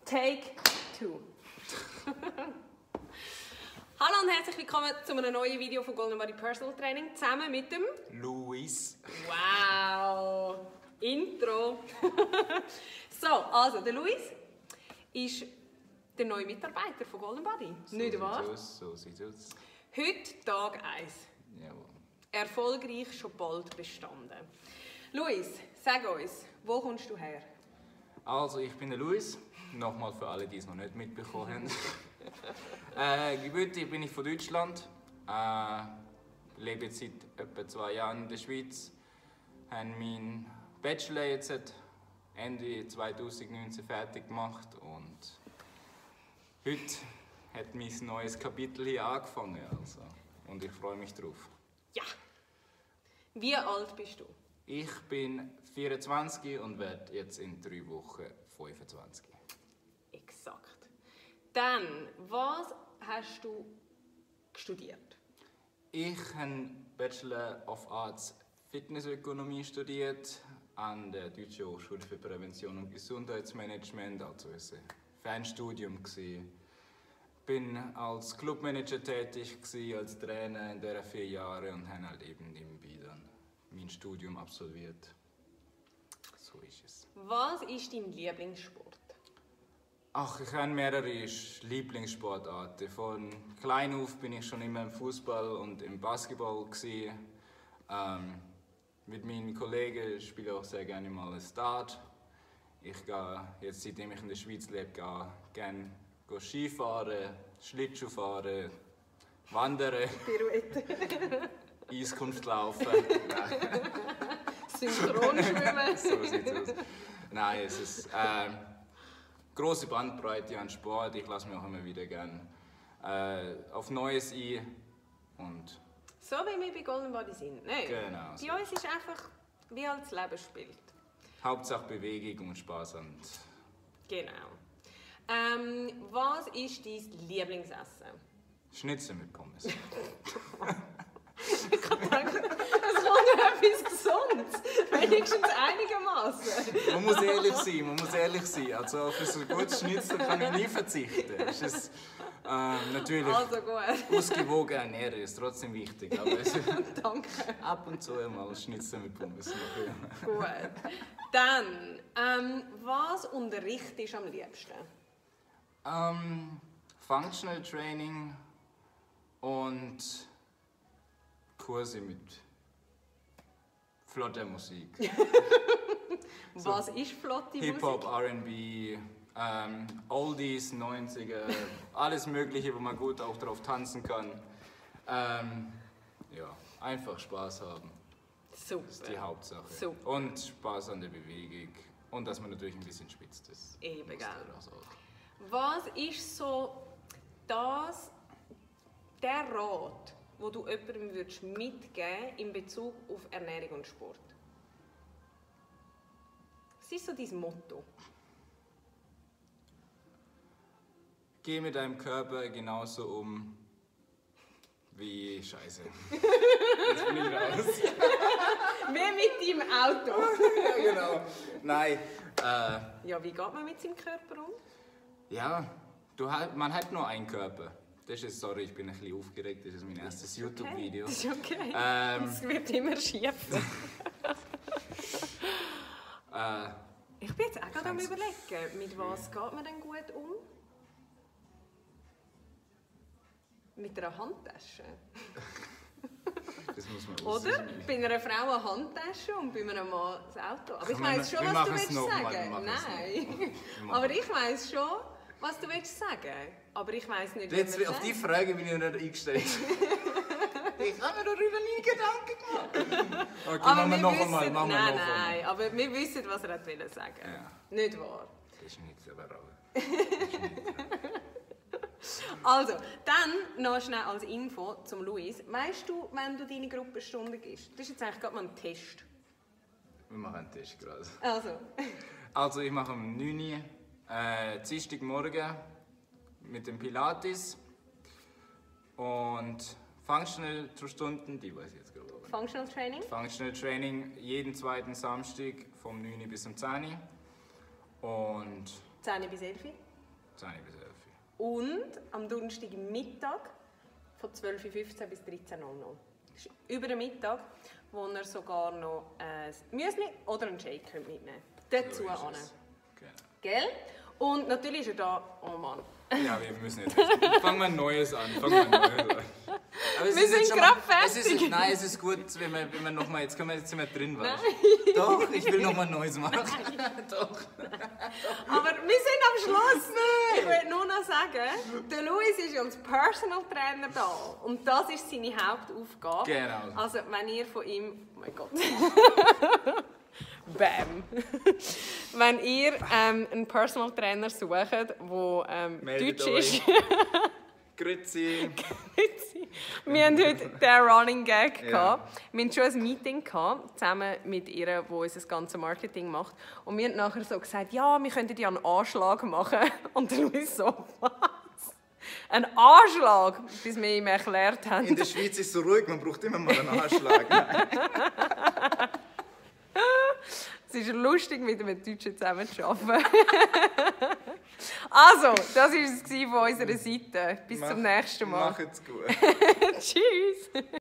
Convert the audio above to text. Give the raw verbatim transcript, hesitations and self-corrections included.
Take two. Hallo und herzlich willkommen zu einem neuen Video von Golden Body Personal Training zusammen mit dem Luis. Wow! Intro! So, also der Luis ist der neue Mitarbeiter von Golden Body. So Nicht wahr? Aus, so sieht's aus. Heute Tag eins. Jawohl. Erfolgreich schon bald bestanden. Luis, sag uns, wo kommst du her? Also, ich bin der Luis. Nochmal für alle, die es noch nicht mitbekommen haben. äh, gebürtig bin ich von Deutschland. Äh, lebe jetzt seit etwa zwei Jahren in der Schweiz. Habe meinen Bachelor jetzt Ende zweitausendneunzehn fertig gemacht. Und heute hat mein neues Kapitel hier angefangen. Also. Und ich freue mich drauf. Ja! Wie alt bist du? Ich bin vierundzwanzig und werde jetzt in drei Wochen fünfundzwanzig. Exakt. Dann, was hast du studiert? Ich habe Bachelor of Arts Fitnessökonomie studiert an der Deutschen Hochschule für Prävention und Gesundheitsmanagement, also ein Fernstudium gewesen. Bin als Clubmanager tätig gewesen, als Trainer in dieser vier Jahre und habe halt eben nebenbei dann mein Studium absolviert. So ist es. Was ist dein Lieblingssport? Ach, ich habe mehrere Lieblingssportarten. Von klein auf bin ich schon immer im Fußball und im Basketball gewesen. Ähm, mit meinen Kollegen spiele ich auch sehr gerne mal ein Dart. Ich gehe jetzt, seitdem ich in der Schweiz lebe, gehe gerne Skifahren, Schlittschuhfahren, Wandern, Pirouette. Eiskunstlaufen. Synchronschwimmen. So sieht's aus. Nein, es ist äh, große Bandbreite an Sport. Ich lasse mich auch immer wieder gerne äh, auf Neues ein. Und So wie wir bei Golden Body sind. Nein. Genau, Bei so. uns ist einfach, wie halt das Leben spielt. Hauptsache Bewegung und Spaß. Und Genau. Ähm, was ist dein Lieblingsessen? Schnitzel mit Pommes. Ich habe gedacht, es kommt noch etwas Gesundes. Wenigstens einigermaßen. Man muss ehrlich sein, man muss ehrlich sein. Also für so ein gutes Schnitzel kann ich nie verzichten. Es ist ähm, natürlich Also gut. ausgewogen ernähren, ist trotzdem wichtig. Aber es Danke. ab und zu mal ein Schnitzel mit Pommes machen. Gut. Dann, ähm, was unterrichtest du am liebsten? Ähm, Functional Training und Kurse mit flotter Musik. Was ist flotte Hip-Hop, Musik? R and B, ähm, Oldies, neunziger, alles Mögliche, wo man gut auch drauf tanzen kann. Ähm, ja, einfach Spaß haben. Super. Das ist die Hauptsache. Super. Und Spaß an der Bewegung. Und dass man natürlich ein bisschen spitzt ist. Eben, Muss gell. der auch sagen. Was ist so das, der Rat, wo du jemandem würdest mitgeben in Bezug auf Ernährung und Sport? Was ist so dein Motto? Geh mit deinem Körper genauso um wie Scheiße. Jetzt bin ich raus. Wie mit deinem Auto. Ja, genau. Nein. Äh, Ja, wie geht man mit seinem Körper um? ja, du, hat- man hat nur einen Körper. Das ist, sorry, ich bin ein bisschen aufgeregt, das ist mein erstes YouTube-Video. Das ist okay. Ähm, Es wird immer schief. Äh, Ich bin jetzt auch gerade am Kann's- überlegen, mit was geht man denn gut um? Mit einer Handtasche. das muss man Oder? aussehen. Bei einer Frau eine Handtasche und bei einem Mann das Auto. Aber ich Können weiss wir- schon, wir was du machen es willst noch mal, wir sagen. machen es Nein. Wir machen Aber ich weiss schon, was du willst sagen. Aber ich weiss nicht, wie Jetzt, man auf die sagt. Frage bin ich noch nicht eingestellt. Ich habe mir darüber nie Gedanken gemacht. Okay, Aber machen wir wir noch wissen, einmal. Machen wir nein, noch einmal. nein, aber wir wissen, was er hat wollen sagen. Ja. Nicht wahr? Das ist nicht aber auch. Also, dann noch schnell als Info zum Luis. Weißt du, wenn du deine Gruppenstunde gibst? Das ist jetzt eigentlich gerade mal ein Test. Wir machen einen Test gerade. Also, Also ich mache um neun Uhr äh, Dienstagmorgen mit dem Pilates und Functional Stunden, die weiß ich jetzt gerade aber nicht. Functional Training? Functional Training jeden zweiten Samstag vom neun Uhr bis um zehn Uhr. Und zehn bis elf? zehn bis elf. Und am Donnerstagmittag von zwölf Uhr fünfzehn bis dreizehn Uhr. Das ist über den Mittag, wo ihr sogar noch ein Müsli oder einen Shake könnt mitnehmen könnt. Dazu an. Genau. Gell? Und natürlich ist er da, oh Mann. Ja, wir müssen jetzt. Fangen wir ein Neues an. Fangen wir ein Neues an. Aber es Wir ist jetzt sind schon gerade mal, es fertig. ist, Nein, es ist gut, wenn wir, wenn wir noch mal, jetzt, können wir, jetzt sind wir drin, weißt du? Doch, ich will noch mal ein Neues machen. Doch. Aber wir sind am Schluss. Ich will nur noch sagen, der Luis ist als Personal Trainer da. Und das ist seine Hauptaufgabe. Genau. Also, wenn ihr von ihm. Oh mein Gott. Bam! Wenn ihr ähm, einen Personal Trainer sucht, der ähm, Meldet Deutsch euch. ist. Grüezi. Wir haben heute den Running Gag Ja. gehabt. Wir hatten schon ein Meeting gehabt, zusammen mit ihr, die unser ganzes Marketing macht. Und wir haben nachher so gesagt, ja, wir könnten ja einen Anschlag machen. Und der Luis so, was? Ein Anschlag? Bis wir ihm erklärt haben. In der Schweiz ist es so ruhig, man braucht immer mal einen Anschlag. Es ist lustig, mit einem Deutschen zusammen zu arbeiten. Also, das war es von unserer Seite. Bis Mach- zum nächsten Mal. Macht's gut. Tschüss.